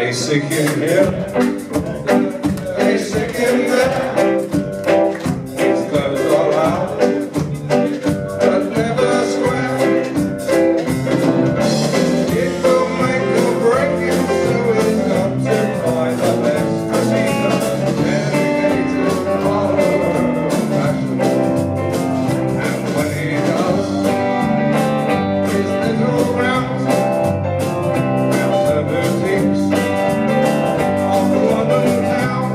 sick in here, they sick in there. His clothes all out, but never square. It will make or break him, so he's got to buy the best, 'cause he's a dedicated follower of fashion. And when he does his little rounds round the boutiques of London town,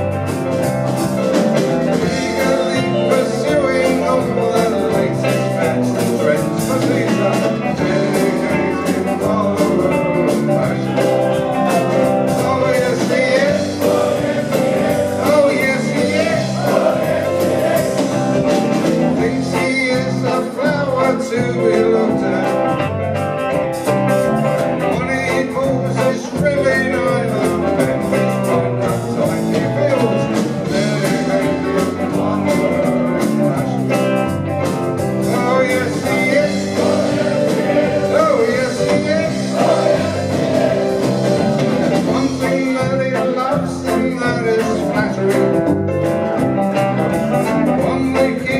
eagerly pursuing all the latest fads and trends, 'cause he's a dedicated follower of fashion. Oh yes he is, oh yes he is, thinks he is a flower to be looked at. When he moves his thrilling island, and his mind uptight he feels dedicated follower of fashion. Oh yes he is, oh yes he is. There's one thing that he loves, and that is flattery. One week he